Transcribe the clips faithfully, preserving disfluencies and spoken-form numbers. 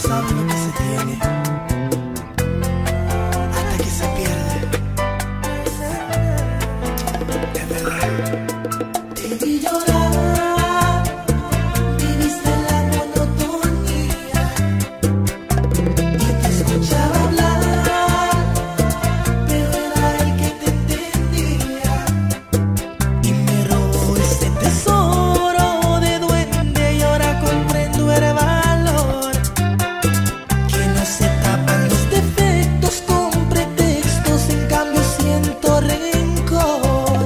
sabe lo que se tiene hasta que se pierde. Es verdad. Te vi llorar, viviste la monotonía y te escuchaba hablar, pero era el que te entendía. Y me robó ese tesoro de duende y ahora comprendo el valor. Que no se tapan los defectos con pretextos, en cambio siento rencor.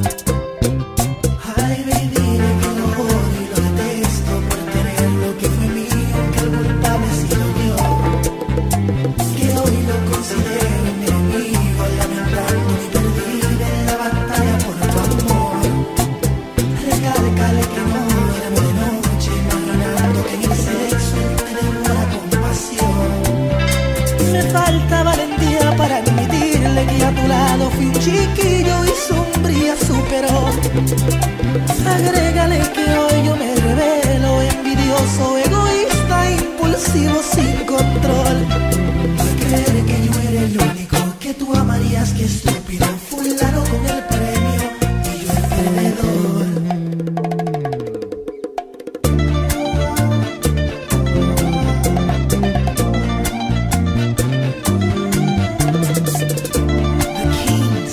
Ay, baby, que lo odio y lo detesto por tener lo que fue mío, que el culpable he sido yo. Que hoy lo considero un enemigo, lamentando mi perdida en la batalla por tu amor. Recálcale que no duermo de noche, imaginando que en el sexo te devora compasión. Me falta valentía para admitirle que a tu lado fui un chiquillo y sombría superó. Agrégale que hoy yo me revelo, envidioso, egoísta, impulsivo, sin control. Al creer que yo era el único que tú amarías, que estúpido, fulano con el premio y yo el perdedor. The Kings.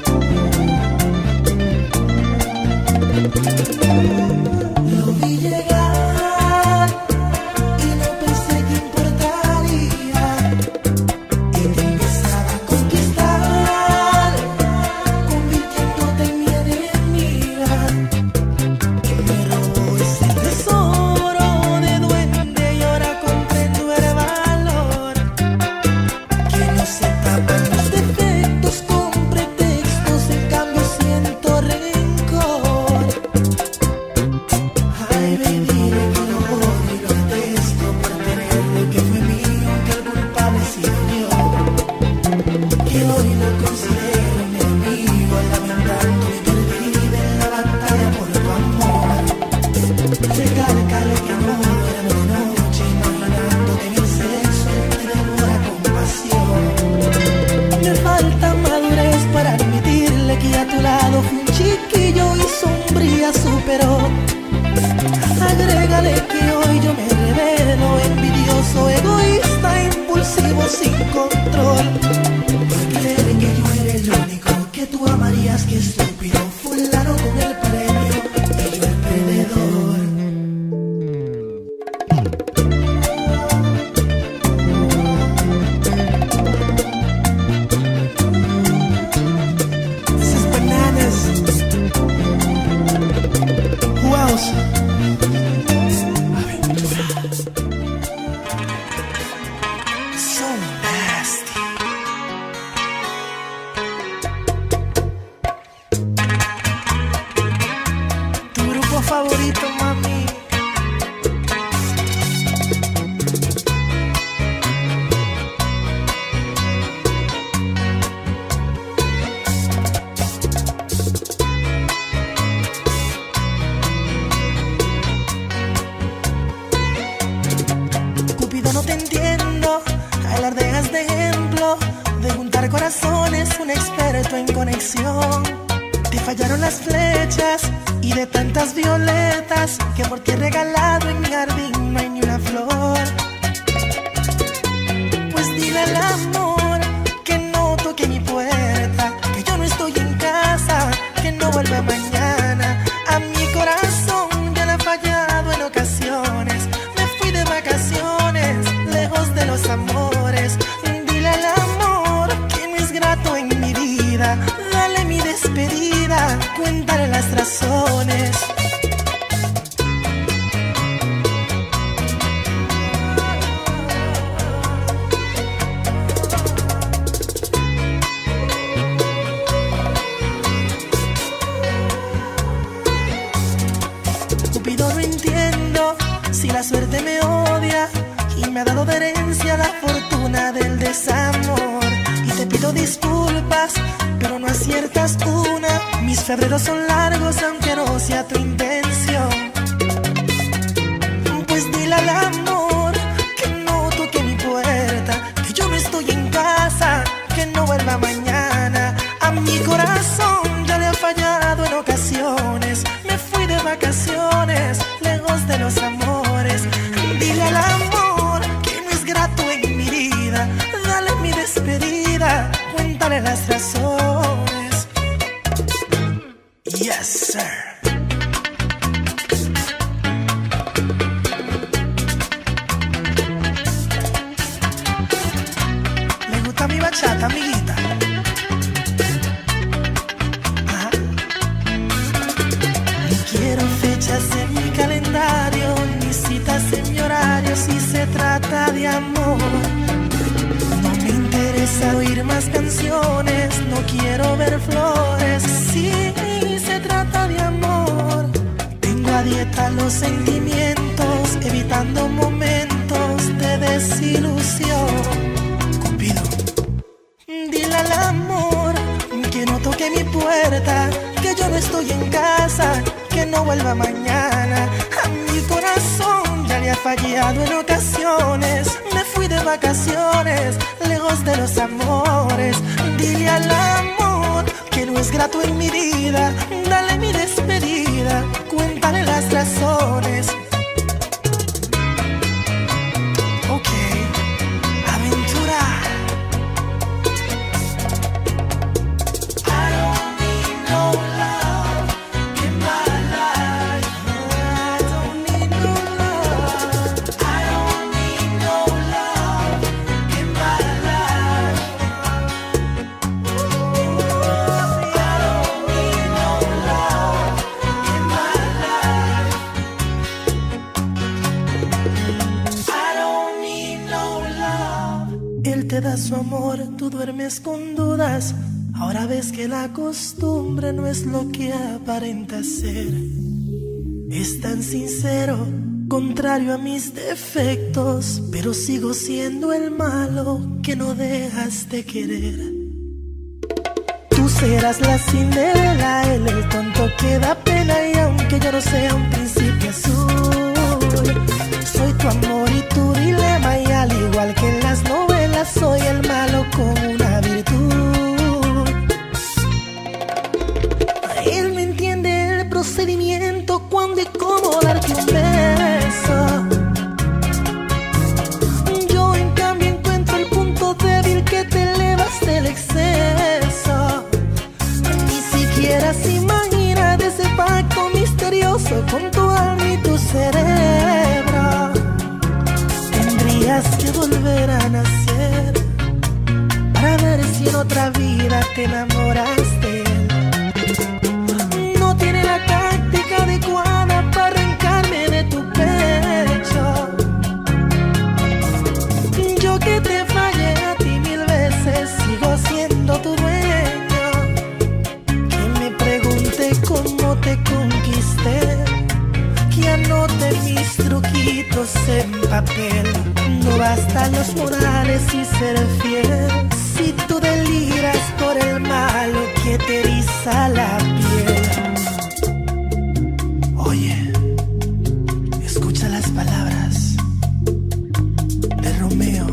Lo vi llegar y no pensé que importaría, y te empezaba a conquistar, convirtiéndote en mi enemiga. Y me robó ese tesoro de duende y ahora comprendo el valor. Que no se tapan los defectos con pretextos, en cambio siento rencor. Ay, baby, que lo odio y lo detesto por tener lo que fue mío, que el culpable he sido yo. Que hoy lo considero un enemigo, lamentando mi perdida en la batalla por tu amor. Recálcale que no duermo de noche, imaginando que mi sexo te devora compasión. Me falta madurez para admitirle que a tu lado fui un chiquillo y sombría superó. Agrégale que hoy yo me revelo, envidioso, egoísta, impulsivo, sin control. Por creer que yo era el único que tú amarías, que estúpido, fulano con el premio y yo el perdedor. This is bananas. Who else? So nasty. Tu grupo favorito, mami. Cupido, no te entiendo, alardeas de ejemplo, de juntar corazones, un experto en conexión. Te fallaron las flechas y de tantas violetas que por ti he regalado en mi jardín no hay ni una flor. Pues dile al amor que no toque mi puerta, que yo no estoy en casa, que no vuelva mañana. A mi corazón ya le ha fallado en ocasiones. Me fui de vacaciones, lejos de los amores. Dile al amor que no es grato en mi vida. Dale mi despedida, cuéntale las razones. Cupido, no entiendo si la suerte me odia y me ha dado de herencia la fortuna del desamor. Y te pido disculpas, pero no aciertas una. Mis febreros son largos aunque no sea tu intención. Pues dile al amor que no no vuelva mañana. A mi corazón ya le ha fallado en ocasiones. Me fui de vacaciones, lejos de los amores. Dile al amor que no es grato en mi vida. Dale mi despedida, cuéntale las razones. Yes, sir. Me gusta mi bachata, amiguita. Ajá. No quiero fechas en mi calendario, ni citas en mi horario si se trata de amor. No me interesa oír más canciones, no quiero ver flores si se trata de amor. Tengo a dieta los sentimientos, evitando momentos de desilusión. Cupido, dile al amor que no toque mi puerta, que yo no estoy en casa, que no vuelva mañana. A mi corazón ya le ha fallado en ocasiones. Me fui de vacaciones, lejos de los amores. Dile al amor que no es grato en mi vida. Dale mi despedida, cuéntale las razones. Ok, aventura. I don't need no love in my life. I don't need no love. I don't need no love in my life. I don't need no love in my life. I don't need no love. Él te da su amor, tú duermes con dudas. Ahora ves que la costumbre no es lo que aparenta ser. Es tan sincero, contrario a mis defectos, pero sigo siendo el malo que no dejas de querer. Tú serás la Cinderela, él el tonto que da pena. Y aunque yo no sea un príncipe azul, soy tu amor y tu dilema. Y al igual que en las novelas, soy el malo con una virtud. Él me entiende el procedimiento, cuándo y cómo darte un beso. Yo en cambio encuentro el punto débil, que te elevas del exceso. Ni siquiera se imagina de ese pacto misterioso con tu alma y tu cerebro. Tendrías que volver a nacer para ver si en otra vida te enamoras de él. No tiene la táctica adecuada para arrancarme de tu pecho. Yo que te fallé a ti mil veces, sigo siendo tu dueño. Que me pregunte cómo te conquisté, que anote mis truquitos en papel. No bastan los morales y ser fiel, si tú deliras por el malo que te eriza la piel. Oye, escucha las palabras de Romeo.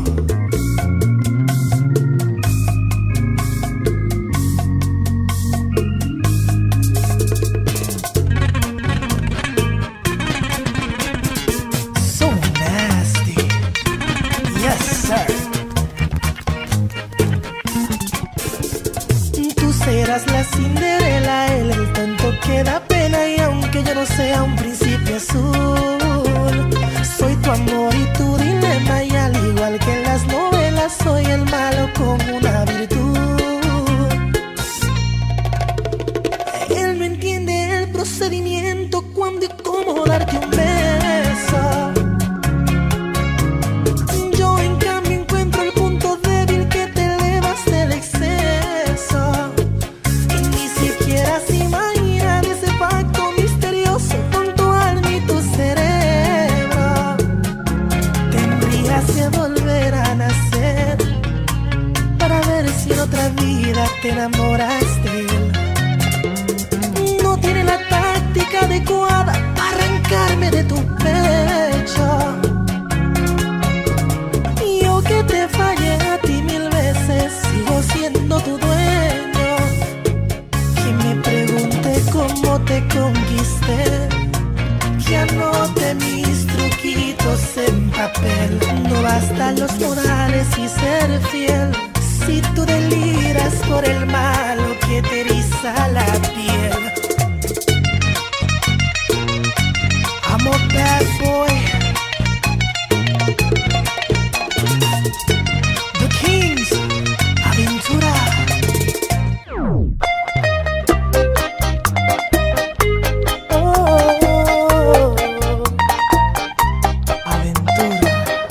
So nasty. Yes, sir. Tú serás la Cinderela, él el tonto que da pena. Y aunque yo no sea un príncipe azul, soy tu amor y tu dilema. Y al igual que en las novelas, soy el malo con una virtud. Él no entiende el procedimiento, cuándo y cómo darte un beso. Yo en cambio encuentro el punto débil, que te elevas del exceso. Y ni siquiera se imagina de ese pacto misterioso con tu alma y tu cerebro. Tendrías que volver a nacer para ver si en otra vida te enamoras de él. No tiene la táctica adecuada para arrancarme de tu pecho. Yo que te fallé a ti mil veces, sigo siendo fiel. Si tú deliras por el malo que te eriza la piel. I'm a bad boy. The Kings, Aventura. Oh, Aventura.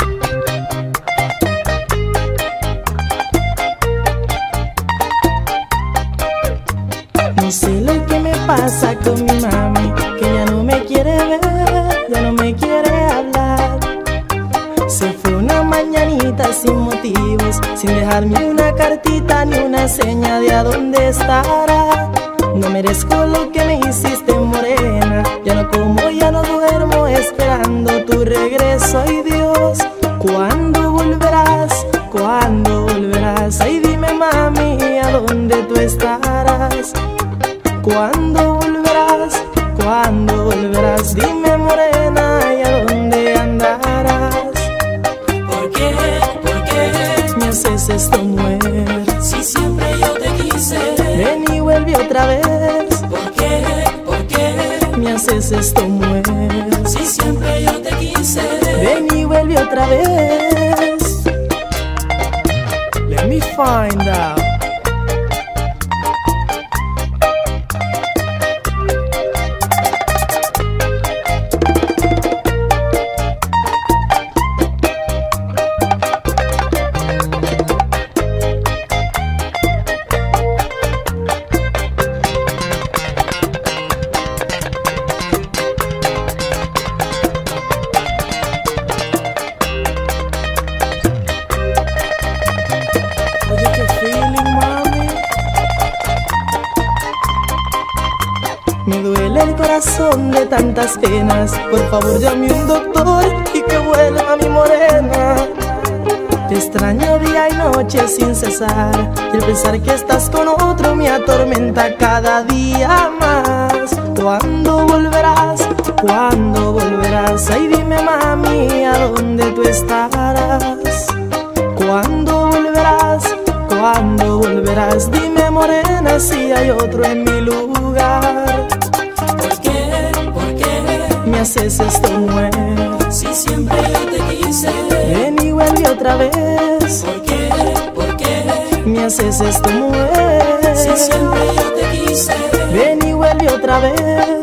No sé lo que me pasa con mi mami, que ya no me quiere ver, ya no me quiere hablar. Se fue una mañanita sin motivos, sin dejarme una cartita ni una seña de a dónde estará. No merezco lo que me hiciste, morena. Ya no como, ya no duermo, esperando tu regreso. Ay Dios, ¿cuándo volverás? ¿Cuándo volverás? Ay dime mami, ¿a dónde tú estarás? ¿Cuándo volverás? ¿Cuándo volverás? Dime morena, ¿y a dónde andarás? ¿Por qué? ¿Por qué? Me haces esto, mujer. Si siempre yo te quise. Ven y vuelve otra vez. ¿Por qué? ¿Por qué? Me haces esto, mujer. Si siempre yo te quise. Ven y vuelve otra vez. Let me find out. Me duele el corazón de tantas penas. Por favor llame un doctor y que vuelva mi morena. Te extraño día y noche sin cesar, y el pensar que estás con otro me atormenta cada día más. ¿Cuándo volverás? ¿Cuándo volverás? Ay dime mami, ¿a dónde tú estarás? ¿Cuándo volverás? ¿Cuándo volverás? Dime morena si hay otro en mi lugar. ¿Por qué? ¿Por qué? Me haces esto, mujer. Si siempre yo te quise. Ven y vuelve otra vez. ¿Por qué? ¿Por qué? Me haces esto, mujer. Si siempre yo te quise. Ven y vuelve otra vez.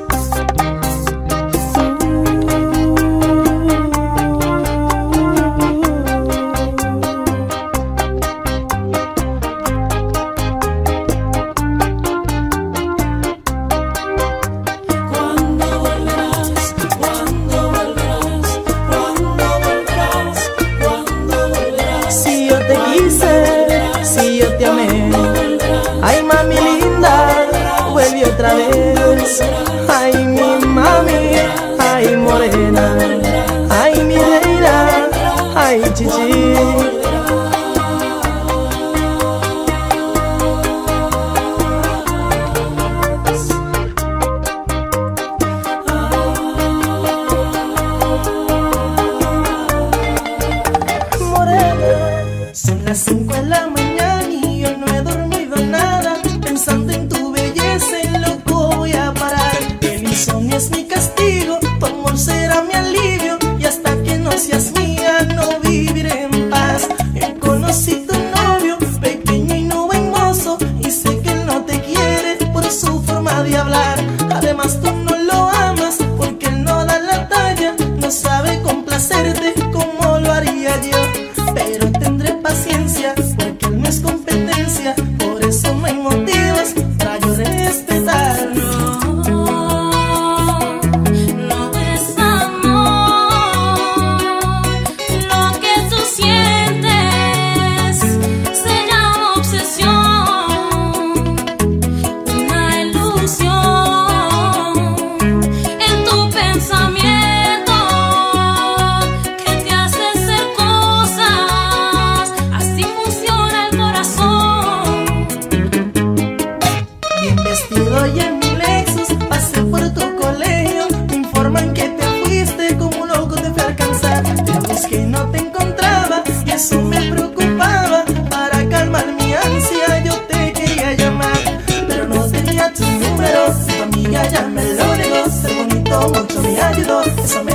Ay mami linda, vuelve otra vez. Ay mi mami, ay morena, ay mi reina, ay chichi. Morena, son las cinco de la mañana y yo no he dormido nada, pensando en tu belleza y loco voy a parar. El insomnio es mi castigo, tu amor será mi alivio, y hasta que no seas mía no viviré en paz. Yo conocí tu novio, pequeño y no buen mozo, y sé que él no te quiere por su forma de hablar. Además tú no lo amas porque él no da la talla, no sabe complacerte como lo haría yo. Pero tendré paciencia porque él me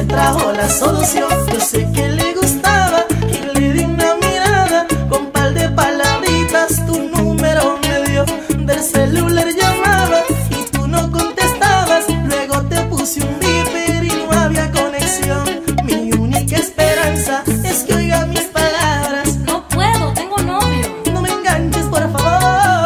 trajo la solución. Yo sé que le gustaba y le di una mirada, con par de palabritas tu número me dio. Del celular llamaba y tú no contestabas, luego te puse un beeper y no había conexión. Mi única esperanza es que oiga mis palabras. No puedo, tengo novio. No me enganches, por favor.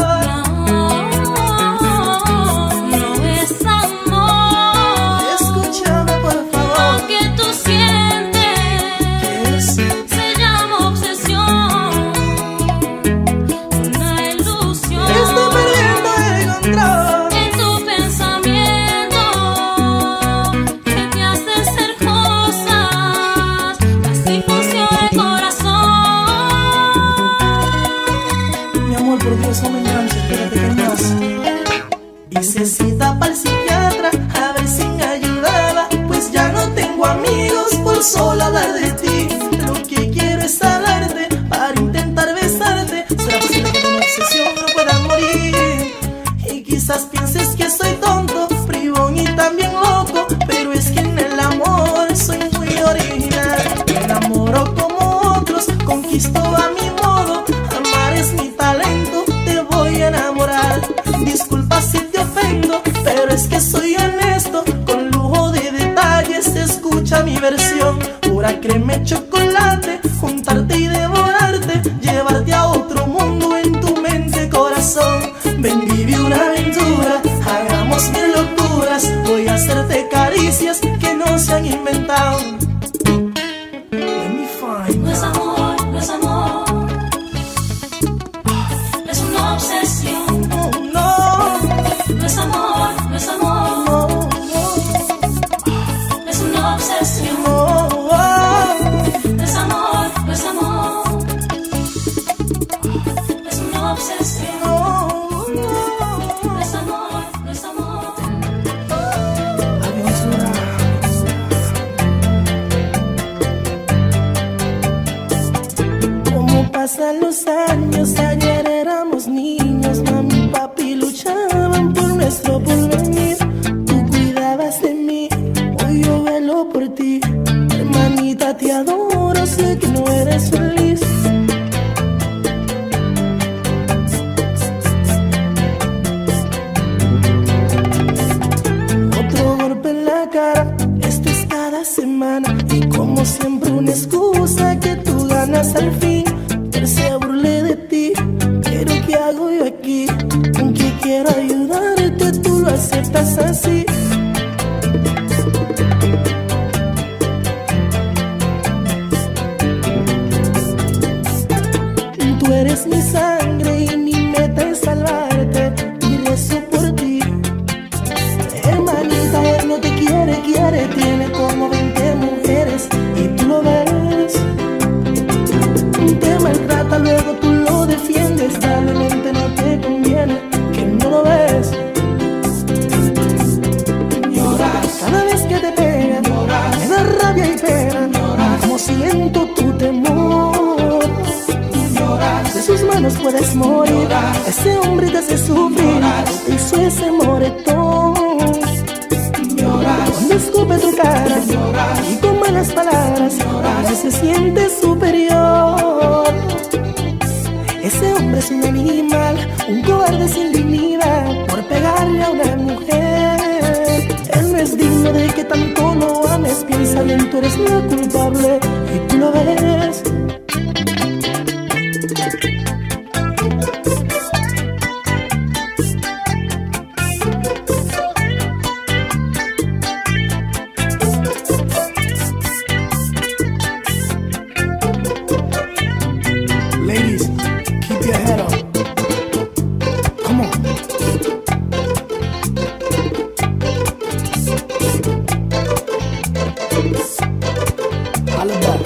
Por Dios, no me enganches, espérate que más. Hice cita para el psiquiatra a ver si me ayudaba, pues ya no tengo amigos por solo hablar de ti. Lo que quiero es hablarte para intentar besarte. Será posible que de una obsesión no pueda morir. Y quizás pienses que soy tonto, bribón y también loco, pero es que en el amor soy muy original. Me enamoro como otros, conquisto a mi modo. Amar es mi talento, te voy a enamorar. Disculpa si te ofendo, pero es que soy honesto. Con lujo de detalles, escucha mi versión. Pura crema y chocolate, juntarte y devorarte, llevarte a otro mundo en tu mente, corazón. Ven, vive una aventura, hagamos mil locuras. Voy a hacerte caricias que no se han inventado. Let me find. No es amor, no es amor, es una obsesión. Oh, no. No es amor, no es amor, No, no. es una obsesión. Oh, oh. No es amor, no es amor, es una obsesión. Oh, oh. No es amor, no es amor. Como pasan los años, ayer éramos niños, mami y papi luchaban por nuestro porvenir. Tú cuidabas de mí, hoy yo velo por ti. Hermanita, te adoro, sé que no eres feliz. Otro golpe en la cara, esto es cada semana. Y como siempre una excusa que tú ganas al fin. Él se burle de ti, pero ¿qué hago yo aquí? Aunque quiero ayudarte, tú lo aceptas así. Tú eres mi sangre y mi meta es salvarte, y rezo por ti. Hermanita, él no te quiere, quiere, tiene como veinte mujeres y tú lo ves. Te maltrata, luego tú lo defiendes, probablemente no te conviene, que no lo ves. Lloras cada vez que te pegan, lloras, me da rabia y pena, lloras, como siento tu temor. Lloras, de sus manos puedes morir, lloras, ese hombre te hace sufrir, lloras, hizo ese moretón. Lloras, cuando escupe tu cara, lloras, y con malas palabras, lloras, se siente superior. Ese hombre es un animal, un cobarde sin dignidad, por pegarle a una mujer. Él no es digno de que tanto lo ames, piensa bien, tú eres la culpable y tú lo ves. Ladies, keep your head up. Come on. Holla back.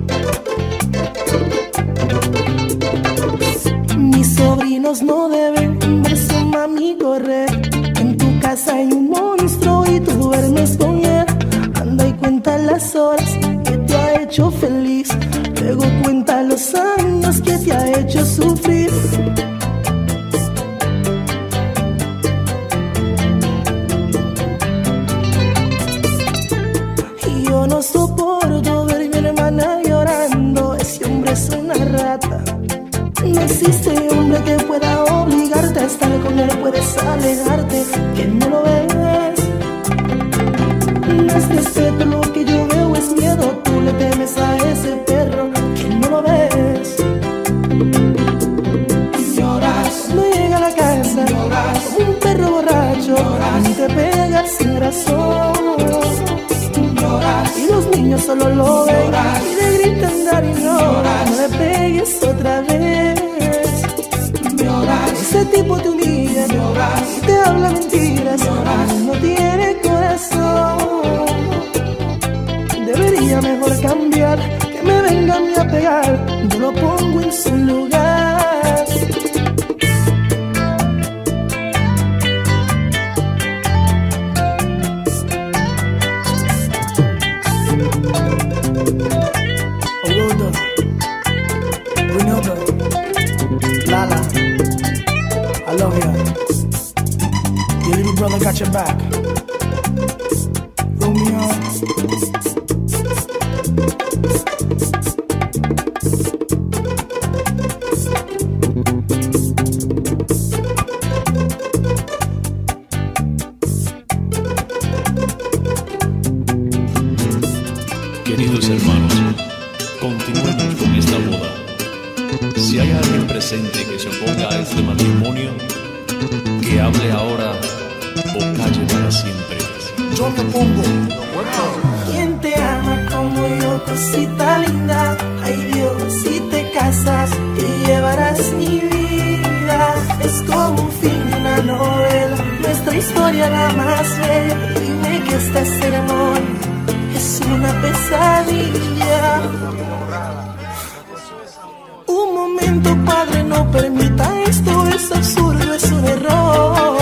Mis sobrinos no deben ver su mami correr. En tu casa hay un monstruo y tú duermes con él. Anda y cuenta las horas que te ha hecho feliz. Luego cuenta los años que te ha hecho sufrir. Y yo no sé existe hombre que pueda obligarte a estar con él, puedes alejarte, que no lo ves. No es respeto, lo que yo veo es miedo, tú le temes a ese perro, que no lo ves. Lloras, No llega a la casa, lloras, como un perro borracho, lloras, y te pegas sin razón. lloras, Y los niños solo lo ven lloras, y le gritan dar y no, lloras, no le pegues otra vez. lloras, Ese tipo te humilla, lloras, y te habla mentiras, lloras, no tiene corazón. Debería mejor cambiar, que me venga a mí a pegar, yo lo pongo en su lugar. Olodo, Brunilda, Lala, I love you. Your little brother got your back. Romeo. Queridos hermanos, continuemos con esta boda. Si hay alguien presente que se oponga a este matrimonio, que hable ahora o calle para siempre. yo me pongo. ¿Quién te ama como yo, cosita linda? Ay Dios, si te casas te llevarás mi vida. Es como un fin de una novela, nuestra historia la más bella. Dime que esta ceremonia es una pesadilla. Un momento, padre, no permita esto, es absurdo, es un error.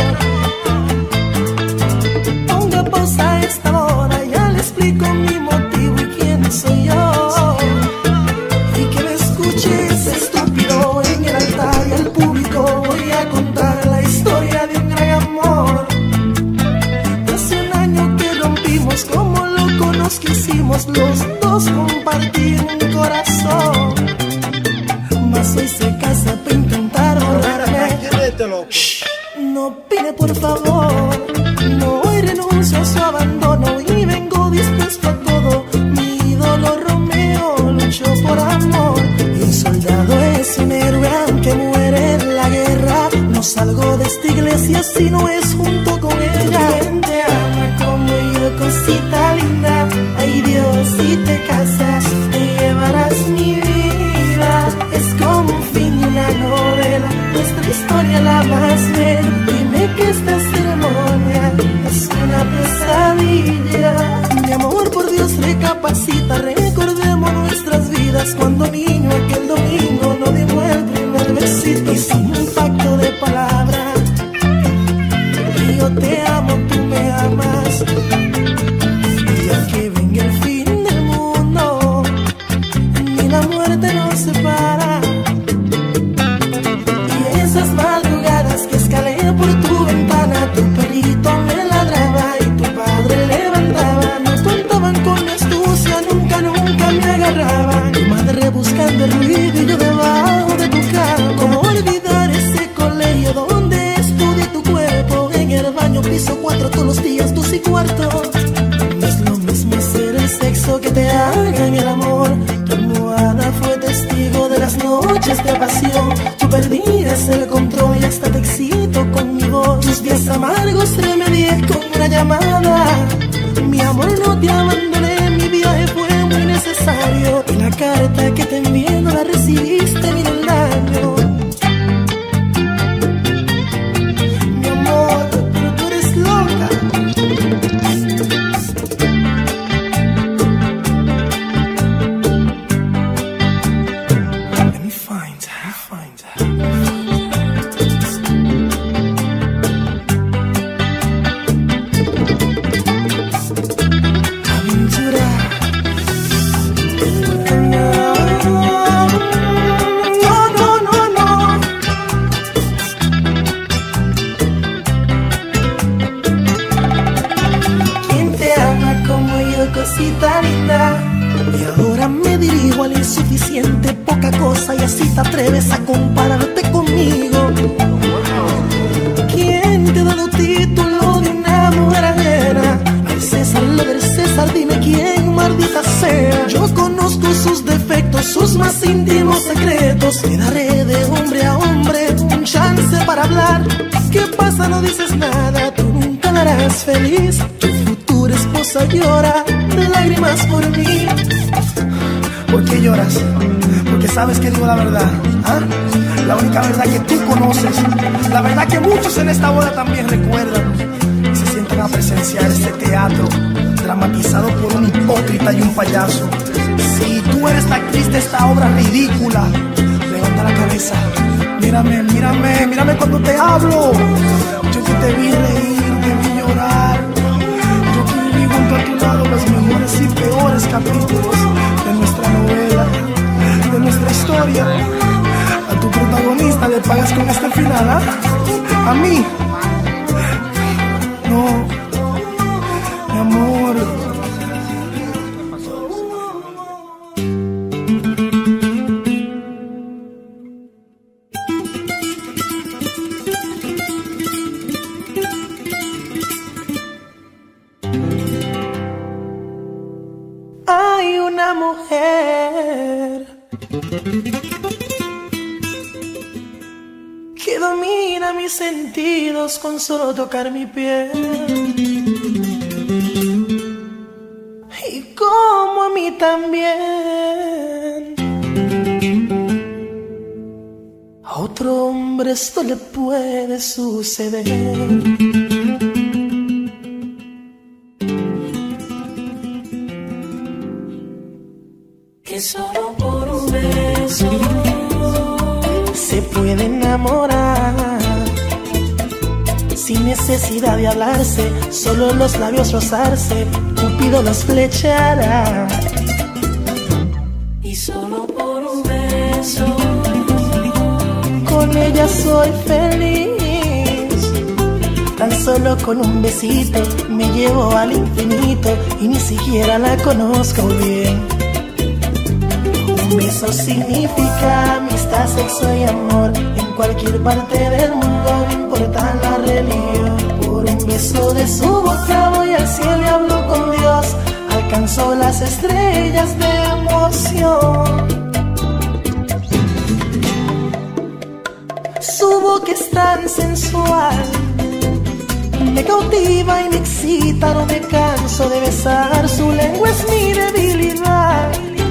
Ponga pausa a esta hora, ya le explico mi motivo y quién soy yo. Y que me escuches, estúpido, en el altar y al público voy a contar la historia de un gran amor. Hace un año que rompimos, como locos nos quisimos, los dos compartir un corazón. Mas hoy se casa para intentar borrarme. Shh, no opine por favor. No, hoy renuncio a su abandono y vengo dispuesto a todo. Mi ídolo Romeo luchó por amor. Y un soldado es un héroe aunque muere en la guerra. No salgo de esta iglesia si no es junto con ella. ¿Quién te ama como yo, cosita linda? Ay Dios, si te casas te llevarás mi vida. Es como un fin de una novela, nuestra historia la más bella. Dime que esta ceremonia es una pesadilla. Mi amor, por Dios, recapacita, recordemos nuestras vidas. Cuando niño aquel domingo no dimos el primer besito. Y sin un pacto de palabras, y yo te amo, tú me amas. Y aunque venga el fin del mundo, ni la muerte nos separa. Y esas madrugadas que escalé por tu ventana, tu perrito me ladraba y tu padre levantaba. Nos contaban con astucia, nunca, nunca me agarraban. Tu madre buscando el ruido y yo debajo de tu cama. ¿Cómo olvidar ese colegio donde estudié tu cuerpo? En el baño piso cuatro todos los días, dos y cuarto. No es lo mismo hacer el sexo que te hagan el amor. Tu almohada fue testigo de las noches de pasión. Tú perdías el control y hasta te excito con mi voz. Tus días amargos remedié con una llamada. Mi amor, no te abandoné, mi viaje fue muy necesario. Y la carta que te envié no la recibiste ni el daño. Mi amor, pero tú eres loca. Let me find her, find her. Aventura. No, no, no, no. ¿Quién te ama como yo, cosita linda? Y ahora me dirijo al insuficiente, poca cosa, y así te atreves a compararte conmigo. ¿Quién te ha dado título de una mujer ajena? Al César lo del César, dime quién, maldita sea. Yo conozco sus defectos, sus más íntimos secretos. Te daré de hombre a hombre un chance para hablar. ¿Qué pasa? No dices nada, tú nunca la harás feliz. Tu futura esposa llora de lágrimas por mí. ¿Por qué lloras? Porque sabes que digo la verdad, ¿ah? La única verdad que tú conoces, la verdad que muchos en esta boda también recuerdan y se sientan a presenciar este teatro dramatizado por un hipócrita y un payaso. Si tú eres la actriz de esta obra ridícula, levanta la cabeza, mírame, mírame, mírame cuando te hablo. Yo que te vi reír, te vi llorar, yo que viví junto a tu lado los mejores y peores capítulos de nuestra novela, de nuestra historia. A tu protagonista le pagas con este final, ¿ah? A mí no, mi amor. Hay una mujer que domina mis sentidos con solo tocar mi piel, y como a mí también. A otro hombre esto le puede suceder. Que solo por un beso se puede enamorar sin necesidad de hablarse, solo los labios rozarse, Cupido los flechará. y solo por un beso Con ella soy feliz, tan solo con un besito me llevo al infinito y ni siquiera la conozco bien. Un beso significa amistad, sexo y amor. En cualquier parte del mundo, no importa la religión. Por un beso de su boca voy al cielo y hablo con Dios. Alcanzó las estrellas de emoción. Su boca es tan sensual, me cautiva y me excita, no me canso de besar. Su lengua es mi debilidad.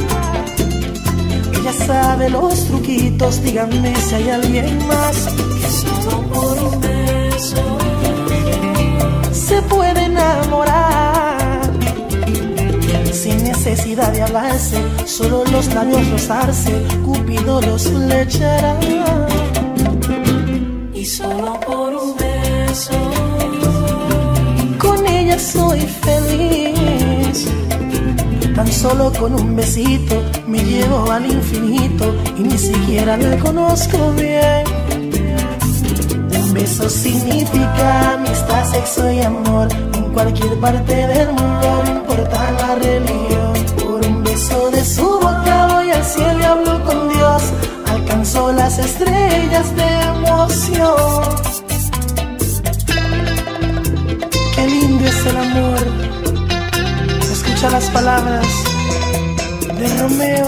Ella sabe los truquitos, díganme si hay alguien más. que solo por un beso Se puede enamorar sin necesidad de hablarse, solo los labios rozarse, Cupido los flechará. y solo por un beso Con ella soy feliz, tan solo con un besito me llevo al infinito y ni siquiera la conozco bien. Un beso significa amistad, sexo y amor. En cualquier parte del mundo, no importa la religión. Por un beso de su boca voy al cielo y hablo con Dios. Alcanzó las estrellas de emoción. Qué lindo es el amor. Escucha las palabras de Romeo.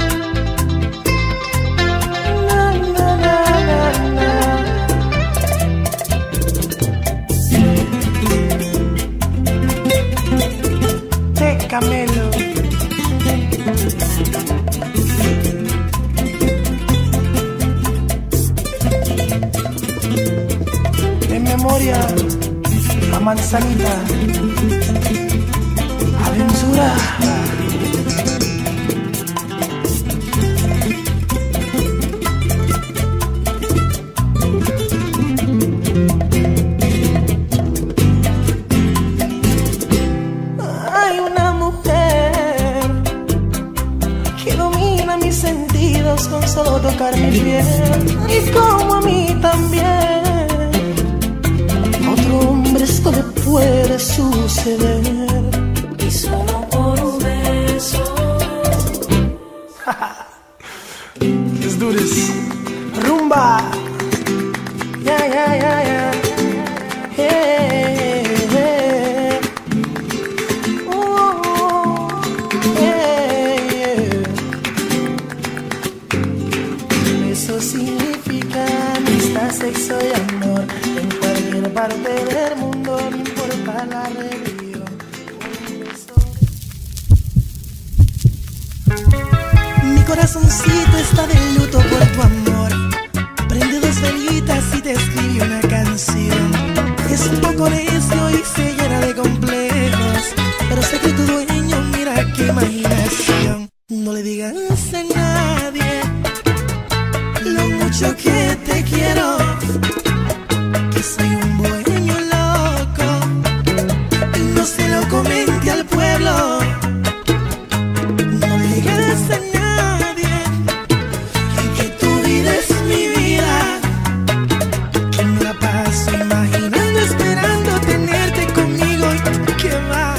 Na, na, na, na, na. De Camelo. En memoria a Manzanita. Aventura. Hay una mujer que domina mis sentidos con solo tocar mi piel, y como a mí también. A otro hombre esto le puede suceder. y solo por un beso Let's do this. Rumba. haya sexo y amor en cualquier parte del mundo, no importa la religión. Mi corazoncito está de luto por tu amor. Prende dos velitas y te escribe una canción. Es un poco necio y se llena de complejos, pero sé que tu dueño, mira qué imaginación. No le digas a nadie lo mucho que te quiero, que soy un bohemio loco, y no se lo comente al pueblo. No le digas a nadie que tu vida es mi vida, que me la paso imaginando, esperando tenerte conmigo y que va.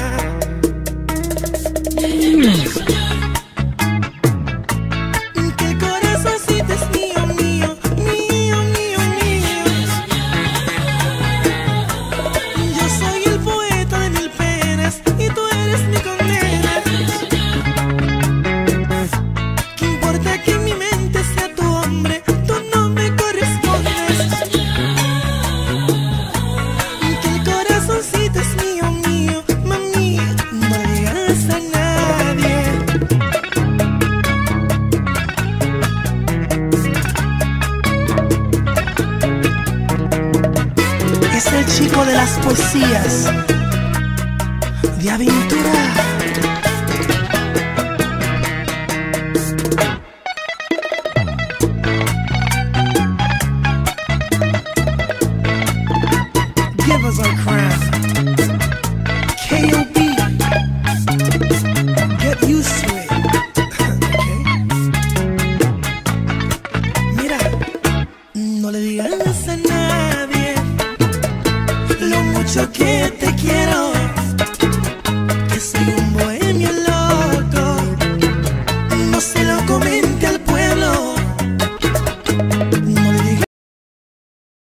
Es el chico de las poesías de aventura. Give us our crown. K O B. Get used to it. Okay. Mira, no le digas a nadie lo mucho que te quiero.